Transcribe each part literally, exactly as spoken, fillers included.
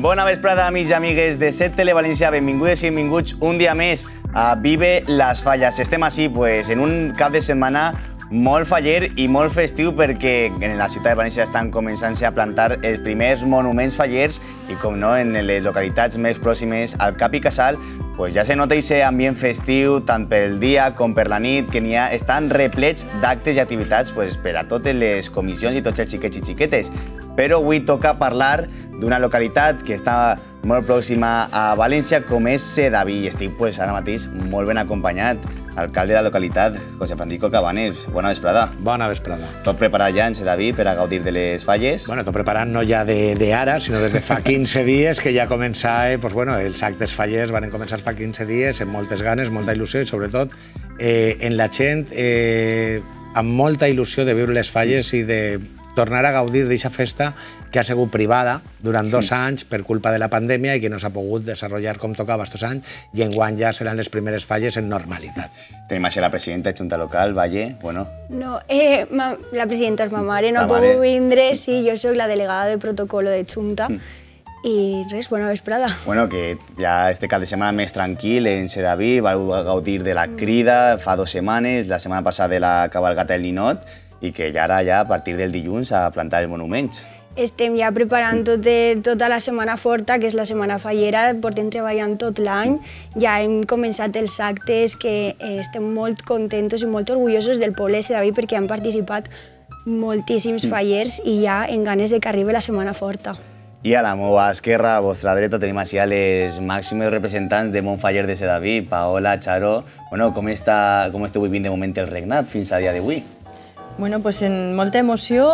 Bona vesprada, amics i amigues de set Tele València. Benvingudes i benvinguts un dia més a Vive las Fallas. Estem així pues, en un cap de setmana molt faller i molt festiu perquè en la ciutat de València estan començant-se a plantar els primers monuments fallers i, com no, en les localitats més pròximes al Cap i Casal pues ja se nota aquest ambient festiu tant pel dia com per la nit, que n'hi ha, estan replets d'actes i activitats pues, per a totes les comissions i tots els xiquets i xiquetes. Però avui toca parlar d'una localitat que està molt pròxima a València, com és Sedaví. Estic pues, ara mateix molt ben acompanyat. Alcalde de la localitat, José Francisco Cabanes. Bona vesprada. Bona vesprada. Tot preparat ja en Sedaví per a gaudir de les falles? Bueno, tot preparat no ja de, de ara, sinó des de fa quinze dies que ja comença, eh, pues, bueno, els actes fallers van començar fa quinze dies amb moltes ganes, molta il·lusió i sobretot eh, en la gent eh, amb molta il·lusió de viure les falles i de tornar a gaudir d'aquesta festa que ha sigut privada durant dos anys per culpa de la pandèmia i que no s'ha pogut desenvolupar com tocava estos anys i enguany ja seran les primeres falles en normalitat. Tenim així la presidenta de Junta Local, Valle, bueno... No, eh, ma, la presidenta és ma mare, no puc vindre, sí, jo soc la delegada de protocolo de Junta mm. i res, bona vesprada. Bueno, que ja este cap de setmana més tranquil en Sedaví, vau gaudir de la crida fa dues setmanes, la setmana passada de la cabalgata del Ninot, i que ja ara, ja, a partir del dilluns, a plantar els monuments. Estem ja preparant tot de, tota la Setmana Forta, que és la setmana fallera, portem treballant tot l'any, ja hem començat els actes, que eh, estem molt contents i molt orgullosos del poble de Sedaví perquè han participat moltíssims fallers i ja en ganes de que arribi la Setmana Forta. I a la meva esquerra, a vostra dreta, tenim així les màximes representants de Montfaller de Sedaví, Paola, Charo. Bueno, com, està, com esteu vivint de moment el regnat fins a dia d'avui? Bueno, pues en molta emoció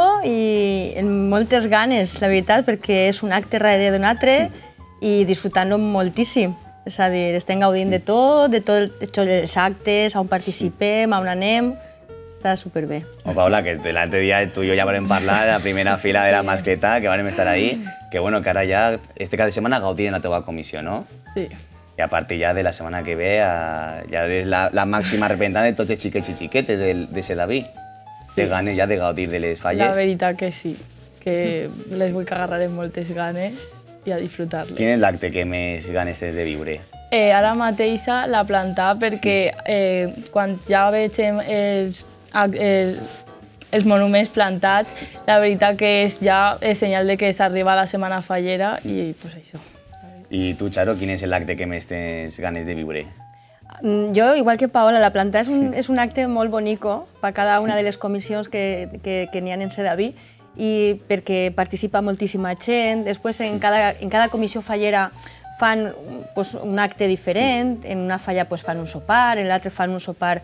i en moltes ganes, la veritat, perquè és un acte darrere d'un altre i disfrutant-lo moltíssim. És a dir, estem gaudint de tot, de tots els actes, on participem, on anem, està superbé. Oh, Paula, que l'altre dia tu i jo ja vam parlar a la primera fila de la mascleta, que vam estar ahí, que bueno, que ara ja, este cap de setmana gaudir en la teva comissió, no? Sí. I a partir ja de la setmana que ve, ja és la, la màxima representant de tots els xiquets i xiquetes de, de Sedaví. Sí. De ganes ja de gaudir de les falles? La veritat que sí, que les vull que agarrarem moltes ganes i a disfrutar-les. Quin és l'acte que més ganes tens de viure? Eh, ara mateix la plantar perquè eh, quan ja veig els, els, els monuments plantats, la veritat que és ja el senyal de que s'arriba la setmana fallera i pues això. I tu, Charo, quin és l'acte que més tens ganes de viure? Jo, igual que Paola, la plantar és un, és un acte molt bonico per cada una de les comissions que, que, que n'hi ha en Sedaví i perquè participa moltíssima gent. Després, en cada, en cada comissió fallera fan pues, un acte diferent, en una falla pues, fan un sopar, en l'altre fan un sopar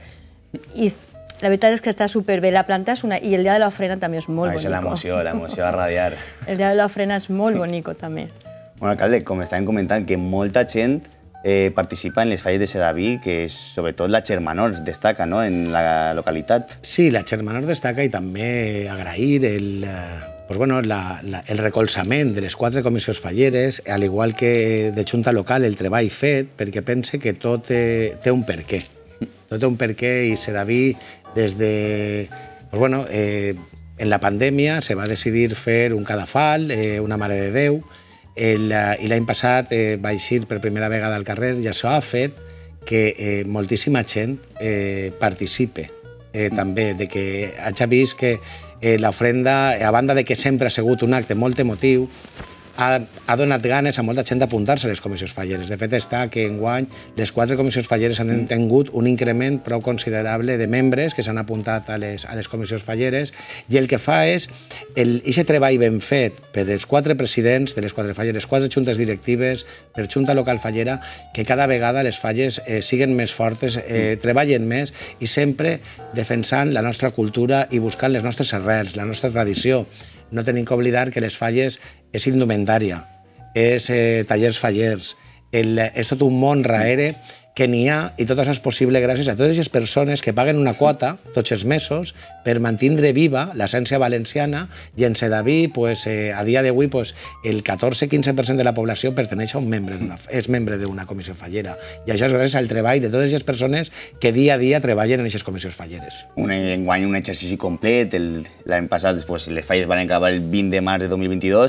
i la veritat és que està superbé. La planta és una... I el dia de l'ofrena també és molt ah, bonico. És l'emoció, l'emoció a radiar. El dia de l'ofrena és molt bonico també. Bueno, alcalde, com estàvem comentant, que molta gent Eh, participa en les falles de Sedaví, que sobretot la Xermanor destaca, no?, en la localitat. Sí, la Xermanor destaca i també agrair el, pues bueno, la, la, el recolzament de les quatre comissions falleres, al igual que de Junta Local, el treball fet, perquè pense que tot té, té un perquè. Tot té un perquè i Sedaví, des de... Pues bueno, eh, en la pandèmia se va decidir fer un cadafal, eh, una Mare de Déu, El, i l'any passat eh, va eixir per primera vegada al carrer i això ha fet que eh, moltíssima gent eh, participe eh, també, de que hagi vist que eh, l'ofrenda, a banda de que sempre ha sigut un acte molt emotiu, ha, ha donat ganes a molta gent d'apuntar-se a les comissions falleres. De fet, està que enguany les quatre comissions falleres han tingut un increment prou considerable de membres que s'han apuntat a les, a les comissions falleres i el que fa és aquest treball ben fet per els quatre presidents de les quatre falles, les quatre juntes directives, per Junta Local Fallera, que cada vegada les falles eh, siguen més fortes, eh, treballen més i sempre defensant la nostra cultura i buscant les nostres arrels, la nostra tradició. No tenim que oblidar que les falles és indumentària, és eh, tallers fallers, el, és tot un món darrere que n'hi ha i tot això és possible gràcies a totes les persones que paguen una quota tots els mesos per mantenir viva l'essència valenciana i en Sedaví, pues, eh, a dia d'avui, pues, el catorze quinze per cent de la població perteneix a un membre és membre d'una comissió fallera. I això és gràcies al treball de totes les persones que dia a dia treballen en aquestes comissions falleres. Un enguany un exercici complet, l'any passat pues, les falles van acabar el vint de març de dos mil vint-i-dos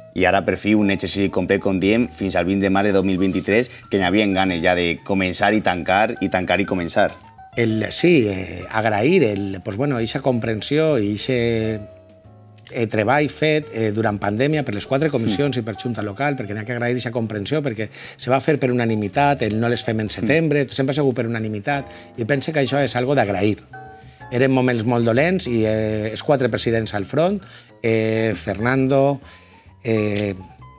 i ara per fi un exercici complet, com diem, fins al vint de març de dos mil vint-i-tres, que n'hi havien ganes ja de començar i tancar, i tancar i començar. El, sí, eh, agrair el, pues bueno, eixa comprensió i eixe eh, treball fet eh, durant pandèmia per les quatre comissions mm. i per Junta Local, perquè n'hi ha que agrair aquesta comprensió, perquè se va fer per unanimitat, el no les fem en setembre, mm. sempre ha sigut per unanimitat, i pense que això és algo d'agrair. Eren moments molt dolents i eh, els quatre presidents al front, eh, Fernando, eh,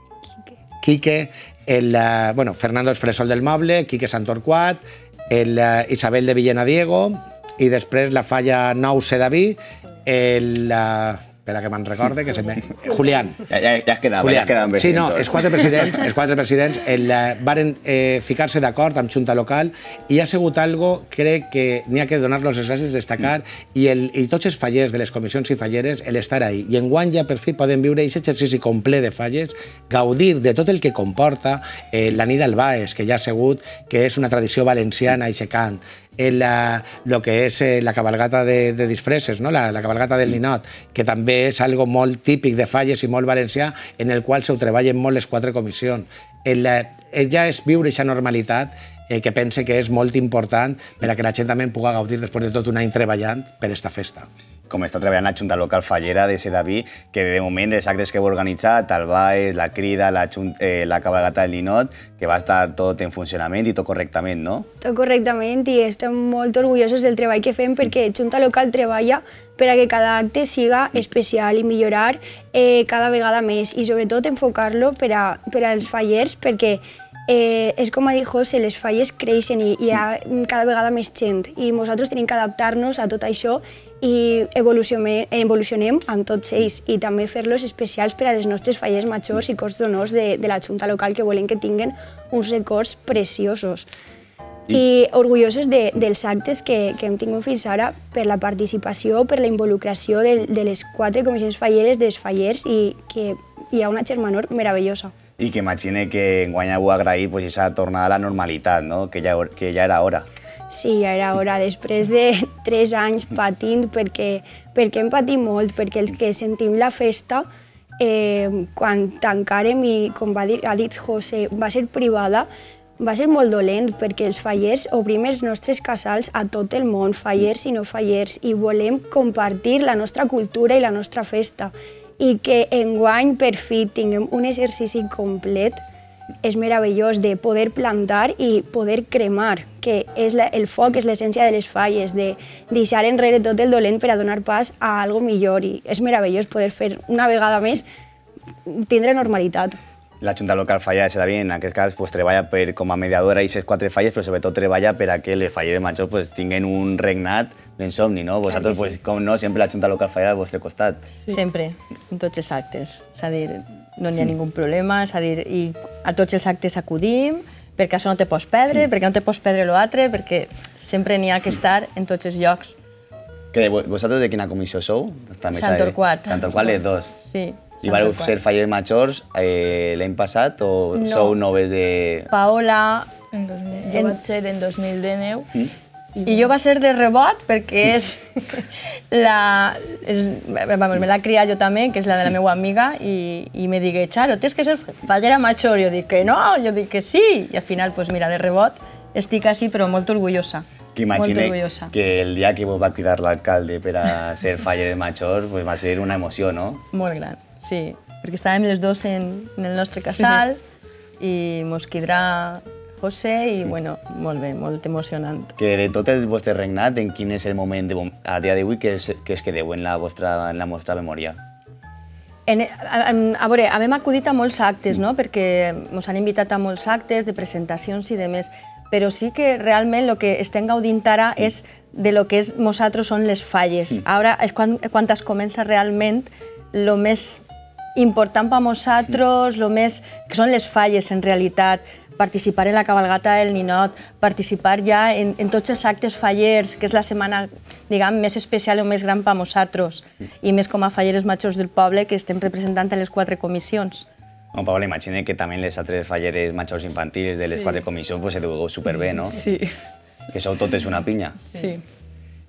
Quique, el, eh, bueno, Fernando Esfresol del Moble, Quique Santorquat, el uh, Isabel de Villena Diego i després la falla nou Sedaví, el... Uh, espera que me'n recorde, que se me... Julián. Ja, ja, ja es quedava, Julián. Ja es quedaven bé. Sí, no, els quatre presidents, els quatre presidents el, uh, varen eh, ficar-se d'acord amb Junta Local i ha sigut algo, crec que n'hi ha que donar-los les gràcies, destacar, mm. i, el, i tots els fallers de les comissions i falleres, l'estar ahí. I enguany ja per fi podem viure aquest exercici complet de falles, gaudir de tot el que comporta eh, la nit al Baes, que ja ha sigut, que és una tradició valenciana, i cant, el, lo que és eh, la cabalgata de, de disfresses, no? la, la cabalgata del ninot, que també és algo molt típic de falles i molt valencià, en el qual se ho treballen molt les quatre comissions. El, el ja és viure aquesta normalitat eh, que pense que és molt important per a que la gent també pugui gaudir després de tot un any treballant per esta festa. Com està treballant la Junta Local Fallera de Sedaví, que de moment els actes que heu organitzat, el Baes, la Crida, la, eh, la cabalgata del Ninot, que va estar tot en funcionament i tot correctament, no? Tot correctament i estem molt orgullosos del treball que fem perquè Junta Local treballa per a que cada acte siga especial i millorar eh, cada vegada més i sobretot enfocar-lo per, a, per als fallers perquè Eh, és com ha dit José, les falles creixen i hi ha cada vegada més gent i nosaltres tenim que adaptar-nos a tot això i evolucionem, evolucionem amb tots ells i també fer-los especials per a les nostres falles majors i cors d'honors de, de la Junta Local que volem que tinguen uns records preciosos. I, I orgullosos de, dels actes que, que hem tingut fins ara per la participació, per la involucració de, de les quatre comissions falleres dels fallers i que hi ha una germanor meravellosa. I que imagine que enguany heu agraït pues, esa tornada a la normalitat, no? que, ja, que ja era hora. Sí, ja era hora, després de tres anys patint, perquè, perquè hem patit molt, perquè els que sentim la festa, eh, quan tancarem i, com va dir, ha dit José, va ser privada, va ser molt dolent, perquè els fallers obrim els nostres casals a tot el món, fallers i no fallers, i volem compartir la nostra cultura i la nostra festa. I que enguany per fi tinguem un exercici complet és meravellós de poder plantar i poder cremar, que és la, el foc és l'essència de les falles, de deixar enrere tot el dolent per a donar pas a algo millor i és meravellós poder fer una vegada més tindre normalitat. La Junta Local Fallera de Sedaví, en aquest cas, pues, treballa per, com a mediadora i aquestes quatre falles, però sobretot treballa per a que les falleres majors pues, tinguin un regnat d'ensomni, no? Vosaltres, pues, com no, sempre la Junta Local Fallera al vostre costat. Sí. Sempre, en tots els actes. És a dir, no n'hi ha ningú problema, és a dir, i a tots els actes acudim, perquè això no te pots perdre, perquè no te pots perdre l'altre, perquè sempre n'hi ha que estar en tots els llocs. Que vosaltres de quina comissió sou? Santorquat. Santorquat les dos. Sí. I vareu ser fallers majors eh, l'any passat o no. Sou noves de... Paola... En dos mil, jo en... vaig ser en dos mil dinou. Mm? I jo va ser de rebot perquè és la... És, vamos, me l'ha criat jo també, que és la de la meva amiga, i, i me digué, Charo, tens que ser fallera major. Jo dic que no, jo dic que sí. I al final, pues mira, de rebot estic així, però molt orgullosa. Que imagine que el dia que vos va cridar l'alcalde per a ser fallera major pues va ser una emoció, no? Molt gran. Sí, perquè estàvem les dos en, en el nostre casal i mos quedarà José i, bueno, molt bé, molt emocionant. Que de tot el vostre regnat, en quin és el moment de, a dia d'avui que, es, que es quedeu en la vostra, en la vostra memòria? En, a, a veure, hem acudit a molts actes, no? Perquè ens han invitat a molts actes de presentacions i de més, però sí que realment el que estem gaudint ara és de lo que és nosaltres són les falles. Ara és quan, quan es comença realment el més important per a nosaltres, lo més, que són les falles en realitat, participar en la cabalgata del Ninot, participar ja en, en tots els actes fallers, que és la setmana, diguem, més especial o més gran per a nosaltres, i més com a falleres majors del poble que estem representant a les quatre comissions. No, Paola, imagina que també les altres falleres majors infantils de les sí. quatre comissions pues, se dugueu superbé, no? Sí. Que sou totes una pinya. Sí.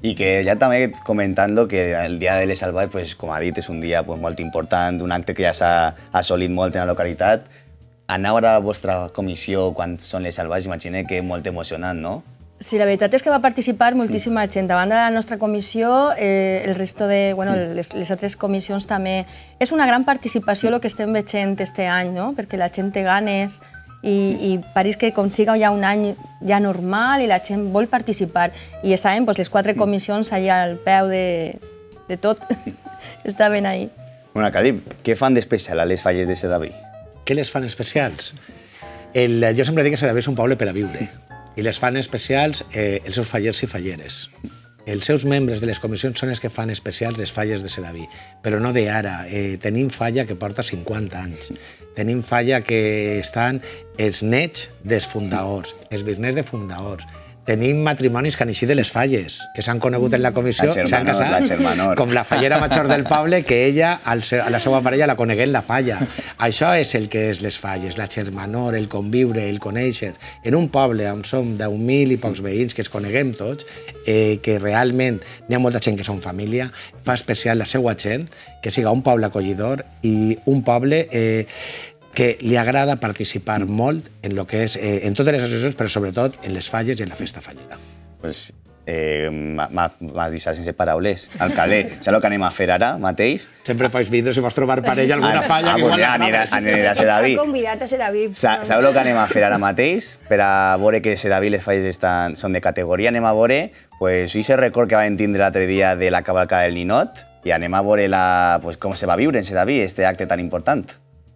I que ja també comentant que el Dia de les Salvatges, pues, com ha dit, és un dia pues, molt important, un acte que ja s'ha assolit molt en la localitat. Anau a la vostra comissió quan són les Salvatges, imagino que és molt emocionant, no? Sí, la veritat és que va participar moltíssima gent. A banda de la nostra comissió, eh, el resto de, bueno, les, les altres comissions també. És una gran participació el que estem veient este any, no? Perquè la gent té ganes i, i pareix que com siga ja un any ja normal i la gent vol participar. I estaven pues, les quatre comissions allà al peu de, de tot. Estaven ahí. Bueno, Cadí, què fan d'especial a les falles de Sedaví? Què les fan especials? El, jo sempre dic que Sedaví és un poble per a viure i les fan especials eh, els seus fallers i falleres. Els seus membres de les comissions són els que fan especials les falles de Sedaví, però no d'ara. Eh, tenim falla que porta cinquanta anys. Tenim falla que estan els nets dels fundadors, els bisnets de fundadors. Tenim matrimonis que han eixit de les falles, que s'han conegut en la comissió i s'han casat, com la fallera major del poble, que ella, a la seva parella, la conegué en la falla. Això és el que és les falles, la germanor, el conviure, el conèixer. En un poble on som deu mil i pocs veïns, que es coneguem tots, eh, que realment n'hi ha molta gent que són família, fa especial la seva gent, que siga un poble acollidor i un poble eh, que li agrada participar molt en lo que és, eh, en totes les associacions, però sobretot en les falles i en la festa fallera. Pues, eh, m'has deixat sense paraules. Alcalde, saps el que anem a fer ara mateix? Sempre pots vindre si vols trobar parella alguna Ah, falla. ah, que pues igual ja, la anirà, anirà a Sedaví. Convidat a Sedaví. Saps el que anem a fer ara mateix? Per a veure que Sedaví les falles estan, són de categoria, anem a veure pues, ese record que vam tindre l'altre dia de la cavalcada del Ninot i anem a veure la, pues, com se va viure en Sedaví, este acte tan important.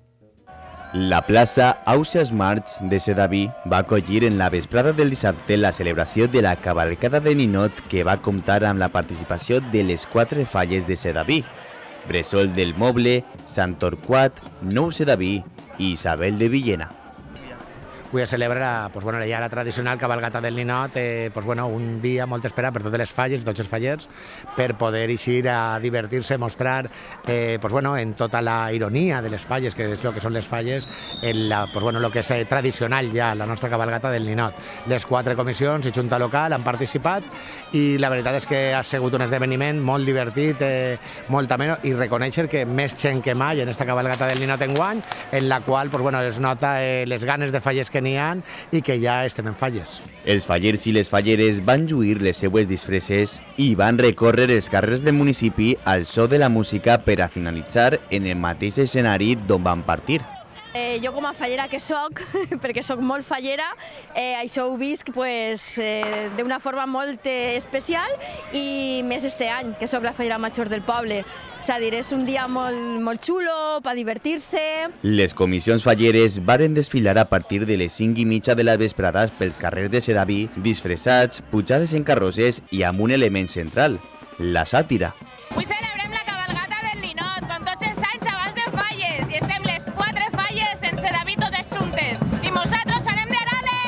La plaça Ausias March de Sedaví va acollir en la vesprada del dissabte la celebració de la cavalcada de Ninot que va comptar amb la participació de les quatre falles de Sedaví: Bressol del Moble, Sant Torquat, Nou Sedaví i Isabel de Villena. Avui es celebra pues, bueno, ja la tradicional cabalgata del Ninot, eh, pues, bueno, un dia molt esperat per totes les falles, tots els fallers, per poder eixir a divertir-se, mostrar eh, pues, bueno, en tota la ironia de les falles, que és el que són les falles, en la, pues, bueno, lo que és eh, tradicional ja, la nostra cabalgata del Ninot. Les quatre comissions i Junta Local han participat i la veritat és que ha sigut un esdeveniment molt divertit, eh, molt ameno, i reconèixer que més gent que mai en esta cabalgata del Ninot enguany, en la qual pues, bueno, es nota eh, les ganes de falles que n'hi ha i que ja estem en falles. Els fallers i les falleres van lluir les seues disfresses i van recórrer els carrers del municipi al so de la música per a finalitzar en el mateix escenari d'on van partir. Eh, jo com a fallera que soc, perquè soc molt fallera, eh, això ho visc pues, eh, d'una forma molt eh, especial i més este any, que soc la fallera major del poble. És a dir, és un dia molt, molt xulo, per divertir-se. Les comissions falleres varen desfilar a partir de les cinc i mitja de les vesprades pels carrers de Sedaví, disfressats, pujades en carrosses i amb un element central, la sàtira. Avui celebrem la cabalgata del Ninot, com tots els anys abans de falles, i estem les quatre falles en Sedaví totes juntes. I nosaltres anem de Arale!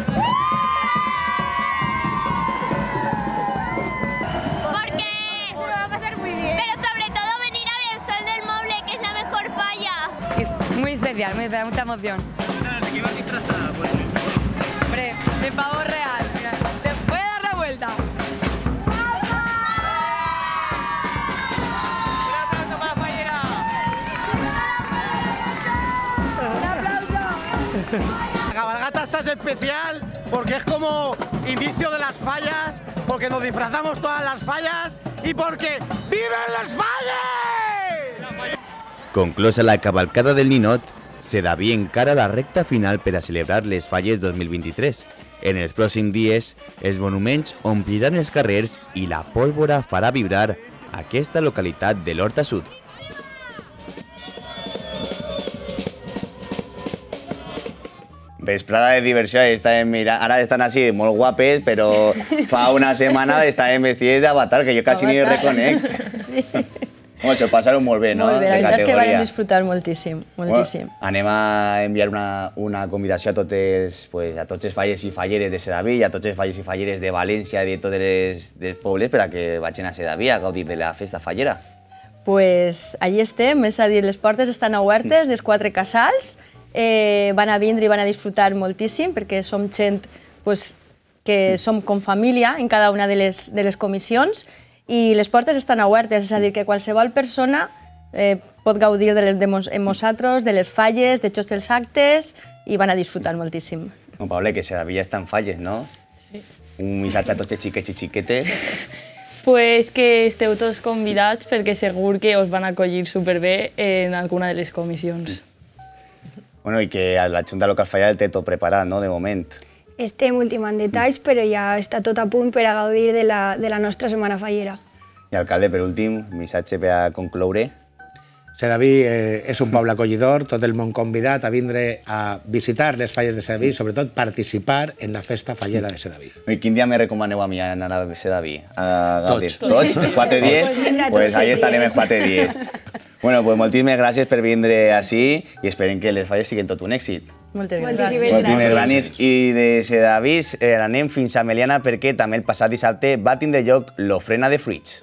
Porque se lo va a pasar muy bien. Pero sobre todo venir a ver Sol del Moble, que es la mejor falla. Es muy especial, me da mucha emoción. ¿De qué vas disfrazada? Pues, Hombre, de pavo real. Mira, ¿se puede dar la vuelta? La cabalgata esta es especial porque es como inicio de las fallas, porque nos disfrazamos todas las fallas y porque ¡viven las falles! Conclosa la cavalcada del Ninot, Sedaví encara la recta final per a celebrar les falles dos mil vint-i-tres. En els pròxims dies, els monuments ompliran els carrers i la pólvora farà vibrar aquesta localitat de l'Horta Sud. Vesprada de diversió, estàvem mirant, ara estan així molt guapes, però fa una setmana estàvem vestides d'avatar, que jo quasi ni reconec. Sí. Home, s'ho passaron molt bé, no? Molt bé, la De veritat és que categoria. vam disfrutar moltíssim, moltíssim. Bueno, anem a enviar una, una convidació a, totes, pues, a tots els fallers i falleres de Sedaví, a tots els fallers i falleres de València i de tots els, els pobles per a que vagin a Sedaví a gaudir de la festa fallera. Pues allí estem, és a dir, les portes estan obertes dels quatre casals, eh, van a vindre i van a disfrutar moltíssim perquè som gent pues, que som com família en cada una de les, de les comissions i les portes estan obertes, és a dir, que qualsevol persona eh, pot gaudir de, les, de, mos, de nosaltres, de les falles, de tots els actes i van a disfrutar moltíssim. No, Paule, que Sedaví ja està en falles, no? Sí. Un missatge a tots els xiquets i xiquetes. Pues que esteu tots convidats perquè segur que us van acollir superbé en alguna de les comissions. Bueno, i que la Junta Local Fallera el té tot preparat, no?, de moment. Estem ultimant detalls, però ja està tot a punt per a gaudir de la, de la nostra Setmana Fallera. I, alcalde, per últim, missatge per a concloure. Sedaví eh, és un poble acollidor, tot el món convidat a vindre a visitar les falles de Sedaví i, sobretot, participar en la festa fallera de Sedaví. I quin dia me recomaneu a mi anar a Sedaví? A Tots. Tots? Quatre dies? Pues ahí estarem en quatre dies. Bueno, pues moltíssimes gràcies per vindre així i esperem que les falles siguin tot un èxit. Moltes gràcies. Moltíssimes gràcies. I de Sedaví eh, anem fins a Meliana perquè també el passat dissabte va tindre lloc l'ofrena de fruits.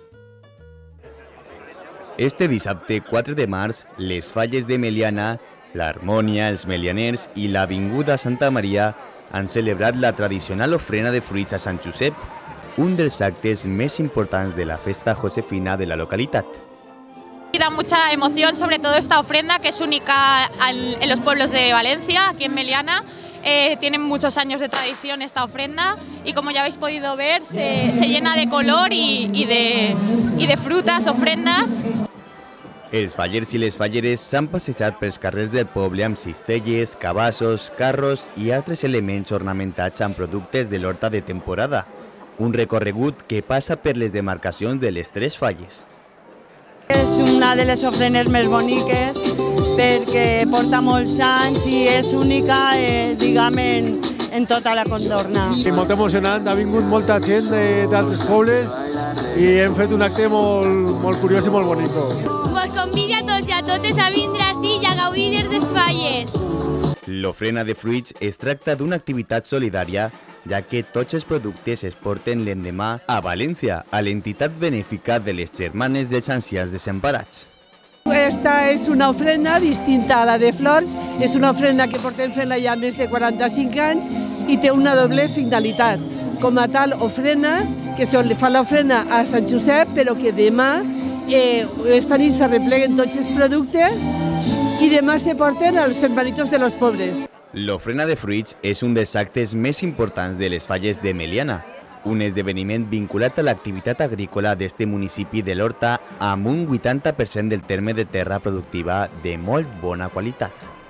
Este dissabte quatre de març, les falles de Meliana, l'Harmònia, els Melianers i l'Avinguda Santa Maria han celebrat la tradicional ofrena de fruits a Sant Josep, un dels actes més importants de la festa josefina de la localitat. Da mucha emoción, sobre todo esta ofrenda que es única al, en los pueblos de Valencia, aquí en Meliana. Eh, tienen muchos años de tradición esta ofrenda y como ya habéis podido ver se, se llena de color y, y, de, y de frutas, ofrendas. Els fallers i les falleres s'han passejat pels carrers del poble amb cistelles, cabassos, carros i altres elements ornamentats amb productes de l'horta de temporada. Un recorregut que passa per les demarcacions de les tres falles. És una de les ofrenes més boniques perquè porta molts anys i és única, eh, diguem, en, en tota la contorna. I molt emocionant, ha vingut molta gent d'altres pobles i hem fet un acte molt, molt curiós i molt bonic. Vos convido a tots i a totes a vindre ací i a gaudir de les falles. L'ofrena de fruits es tracta d'una activitat solidària ja que tots els productes es porten l'endemà a València, a l'entitat benèfica de les Germanes dels Ancians Desemparats. Esta és una ofrena distinta a la de flors, és una ofrena que portem fent-la ja més de quaranta-cinc anys i té una doble finalitat. Com a tal, ofrena, que se fa l'ofrena a Sant Josep, però que demà, eh, esta nit se repleguen tots els productes i demà se porten als hermanitos de los pobres. L'ofrena de fruits és un dels actes més importants de les falles de Meliana, un esdeveniment vinculat a l'activitat agrícola d'este municipi de l'Horta amb un vuitanta per cent del terme de terra productiva de molt bona qualitat.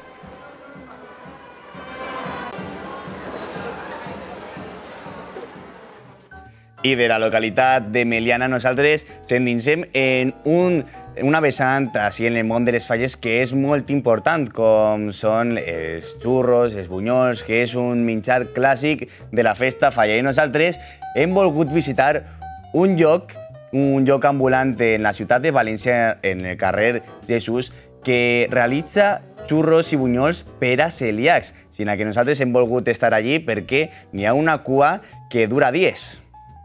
I de la localitat de Meliana nosaltres s'endinsem en un, una vessant així en el món de les falles que és molt important, com són els xurros, els bunyols, que és un menjar clàssic de la festa fallera. I nosaltres hem volgut visitar un lloc, un lloc ambulant en la ciutat de València, en el carrer Jesús, que realitza xurros i bunyols per a celíacs, sinó que nosaltres hem volgut estar allí perquè n'hi ha una cua que dura dies.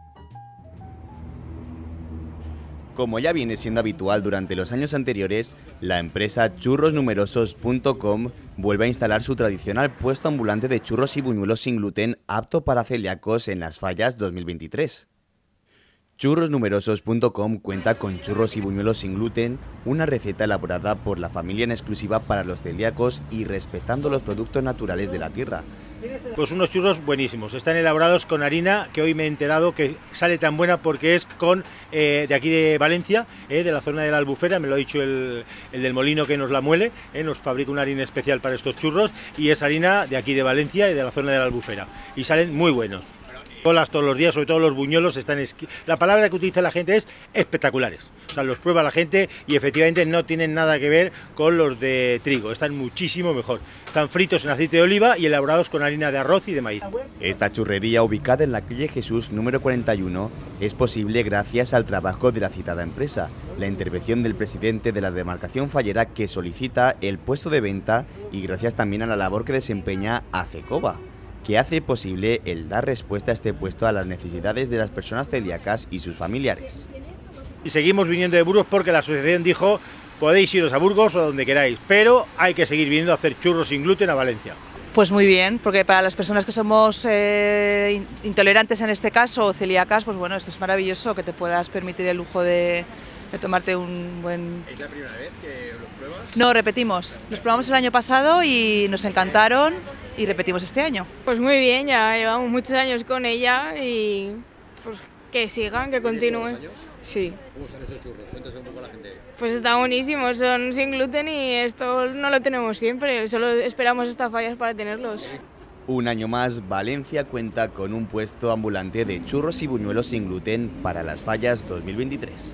Como ya viene siendo habitual durante los años anteriores, la empresa churros numerosos punto com vuelve a instalar su tradicional puesto ambulante de churros y buñuelos sin gluten apto para celíacos en las fallas dos mil veintitrés. churros numerosos punto com cuenta con churros y buñuelos sin gluten, una receta elaborada por la familia en exclusiva para los celíacos y respetando los productos naturales de la tierra. Pues unos churros buenísimos, están elaborados con harina que hoy me he enterado que sale tan buena porque es con eh, de aquí de Valencia, eh, de la zona de la Albufera, me lo ha dicho el, el del molino que nos la muele, eh, nos fabrica una harina especial para estos churros y es harina de aquí de Valencia y de la zona de la Albufera y salen muy buenos. Colas todos los días, sobre todo los buñuelos, están esqui... la palabra que utiliza la gente es espectaculares. O sea, los prueba la gente y efectivamente no tienen nada que ver con los de trigo, están muchísimo mejor. Están fritos en aceite de oliva y elaborados con harina de arroz y de maíz. Esta churrería, ubicada en la calle Jesús número cuarenta y uno, es posible gracias al trabajo de la citada empresa, la intervención del presidente de la demarcación fallera que solicita el puesto de venta y gracias también a la labor que desempeña ACECOBA, que hace posible el dar respuesta a este puesto a las necesidades de las personas celíacas y sus familiares. Y seguimos viniendo de Burgos porque la asociación dijo podéis iros a Burgos o a donde queráis, pero hay que seguir viniendo a hacer churros sin gluten a Valencia. Pues muy bien, porque para las personas que somos eh, intolerantes en este caso, o celíacas, pues bueno, esto es maravilloso, que te puedas permitir el lujo de, de tomarte un buen... ¿Es la primera vez que los pruebas? No, repetimos. Los probamos el año pasado y nos encantaron y repetimos este año. Pues muy bien, ya llevamos muchos años con ella y pues que sigan, que continúen. ¿Años? Sí. ¿Cómo están estos churros? Cuéntaselo un poco a la gente. Pues está buenísimo, son sin gluten y esto no lo tenemos siempre, solo esperamos estas fallas para tenerlos. Un año más, Valencia cuenta con un puesto ambulante de churros y buñuelos sin gluten para las fallas dos mil veintitrés.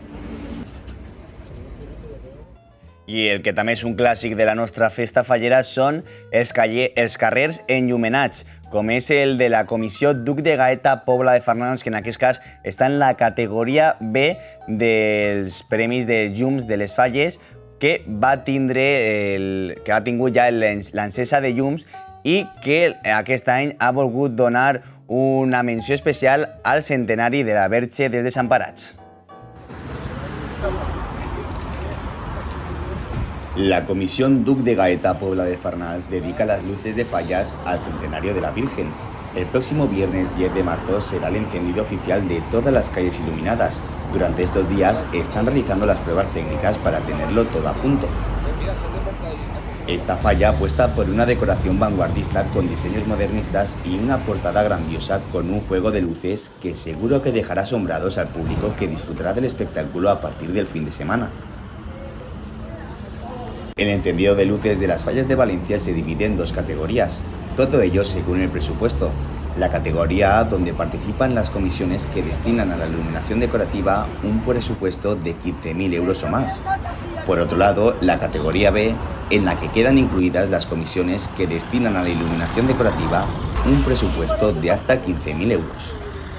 I el que també és un clàssic de la nostra festa fallera són els, calle, els carrers enllumenats, com és el de la Comissió Duc de Gaeta Pobla de Farnals, que en aquest cas està en la categoria B dels premis de llums de les falles, que va tindre el, que ha tingut ja l'encesa de llums i que aquest any ha volgut donar una menció especial al centenari de la Verge dels Desemparats. La Comisión Duc de Gaeta Pobla de Farnals dedica las luces de fallas al centenario de la Virgen. El próximo viernes diez de marzo será el encendido oficial de todas las calles iluminadas. Durante estos días están realizando las pruebas técnicas para tenerlo todo a punto. Esta falla apuesta por una decoración vanguardista con diseños modernistas y una portada grandiosa con un juego de luces que seguro que dejará asombrados al público que disfrutará del espectáculo a partir del fin de semana. El encendido de luces de las fallas de Valencia se divide en dos categorías, todo ello según el presupuesto. La categoría A, donde participan las comisiones que destinan a la iluminación decorativa un presupuesto de quince mil euros o más. Por otro lado, la categoría B, en la que quedan incluidas las comisiones que destinan a la iluminación decorativa un presupuesto de hasta quinze mil euros.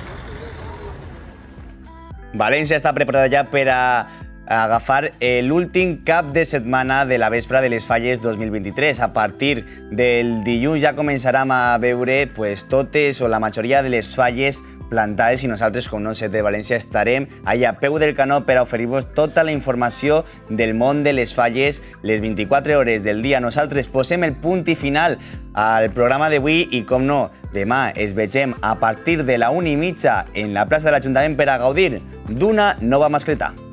València està preparada ja per a agafar l'últim cap de setmana de la vespra de les falles dos mil vint-i-tres. A partir del dilluns ja començarem a veure pues, totes o la majoria de les falles plantades i nosaltres, com no sé, de València, estarem allà a peu del canó per a oferir-vos tota la informació del món de les falles les vint-i-quatre hores del dia. Nosaltres posem el punt i final al programa d'avui i, com no, demà es vegem a partir de la una i mitja en la plaça de l'Ajuntament per a gaudir d'una nova mascletà.